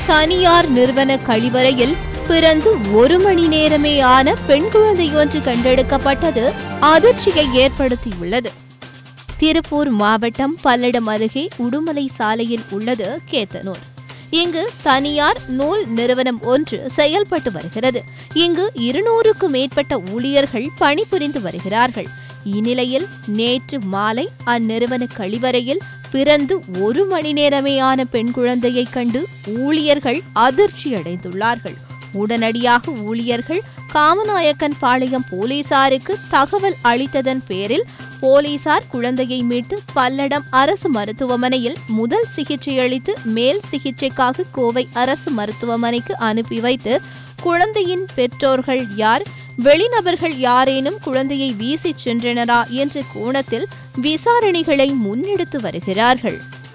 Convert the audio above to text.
தனியார் நிறுவன கழிவறையில் பிறந்து 1 மணி நேரமே ஆன பெண் குழந்தையொன்று கண்டெடுக்கப்பட்டது அதிர்ச்சியை ஏற்படுத்தியுள்ளது. திருப்பூர் மாவட்டம் பல்லடம் அருகே உடுமலை சாலையில் உள்ளது கேத்தனூர். இங்கு தனியார் நூல் நிறுவனம் ஒன்று செயல்பட்டு வருகிறது. இங்கு 200க்கும் மேற்பட்ட ஊழியர்கள் பணிபுரிந்து வருகிறார்கள். இந்நிலையில் நேற்று மாலை அந்நிறுவன கழிவறையில் பிறந்து 1 மணி நேரமே ஆன பெண் குழந்தையை கண்டு ஊழியர்கள் அதிர்ச்சியடைந்துள்ளார்கள். உடனடியாக ஊழியர்கள் காமநாயக்கன் பாளையம் போலீசாருக்கு தகவல் அளித்ததன் பேரில் போலீசார் குழந்தையை மீட்டு பல்லடம் அரசு மருத்துவமனையில் முதல் சிகிச்சை அளித்து மேல் சிகிச்சைக்காக கோவை அரசு மருத்துவமனைக்கு அனுப்பி வைத்து குழந்தையின் பெற்றோர்கள் யார், வெளிநபர்கள் யாரேனும் குழந்தையை வீசிச் சென்றனரா என்ற கோணத்தில் விசாரணைகளை முன்னெடுத்து வருகிறார்கள்.